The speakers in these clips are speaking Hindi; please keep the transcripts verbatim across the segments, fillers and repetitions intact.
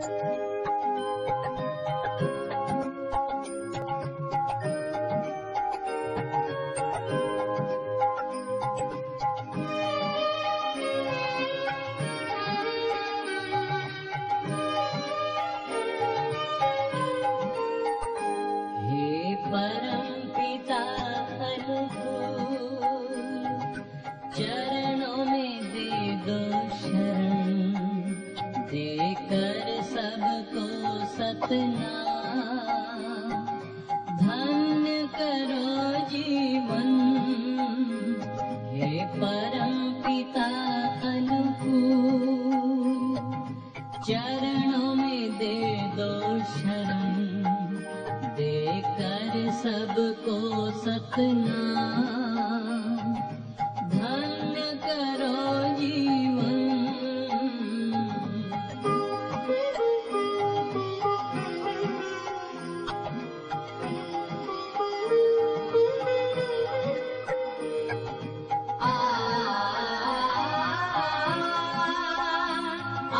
चरणों में दे दो शरण, देकर सबको सतनाम। धन्य करो जीवन हे परम पिता अनुकूल। चरणों में दे दो शरण, देकर सबको सतनाम। धन्य करो जीवन। आ, आ,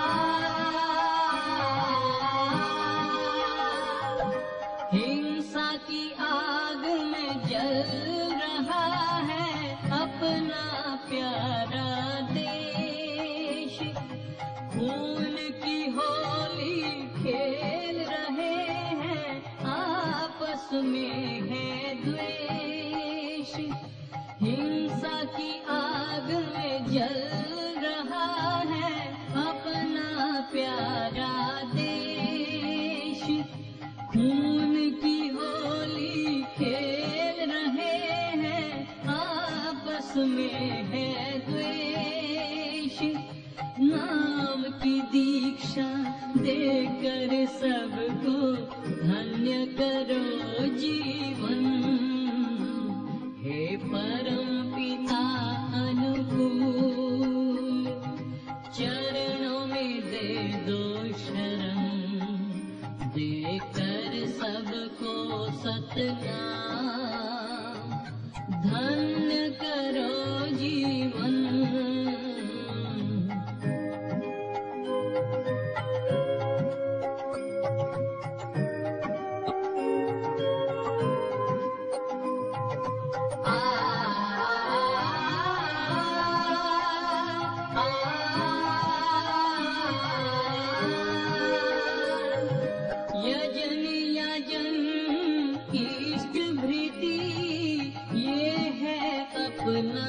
हिंसा की आग में जल रहा है अपना प्यारा देश। खून की होली खेल रहे हैं, आपस में है द्वेष। हिंसा की आग में जल रहा है अपना प्यारा देश। खून की होली खेल रहे हैं, आपस में है द्वेष। नाम की दीक्षा देकर सबको धन्य करो जीवन हे परम पिता अनुकूल। चरणों में दे दो शरण, देकर सबको सतनाम। धन्य करो जीवन। आ, आ, यजन याजन इष्ट भृति ये है अपना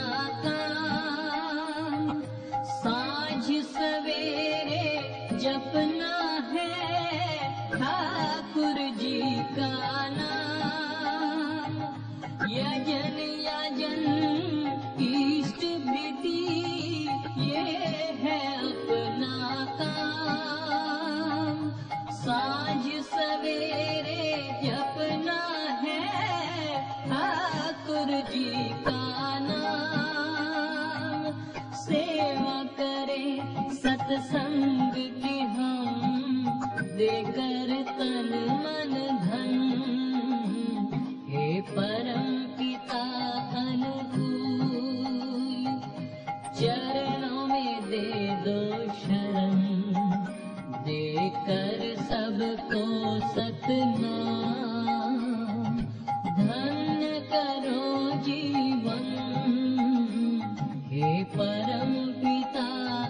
काम। साँझ सवेरे जपना है ठाकुर जी का नाम। यजन याजन इष्ट भृति ये है अपना काम। साँझ सवेरे जपना है ठाकुर जी का नाम। सेवा करें सत्संग की हम, देकर तन मन धन हे परम पिता अनुकूल। चरणों में दे दो शरण, देकर सबको सतनाम। धन्य करो जीवन हे परम पिता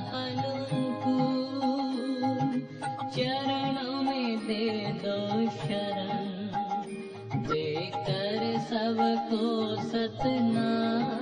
अनुकूल। चरणों में दे दो शरण, देकर सबको सतनाम।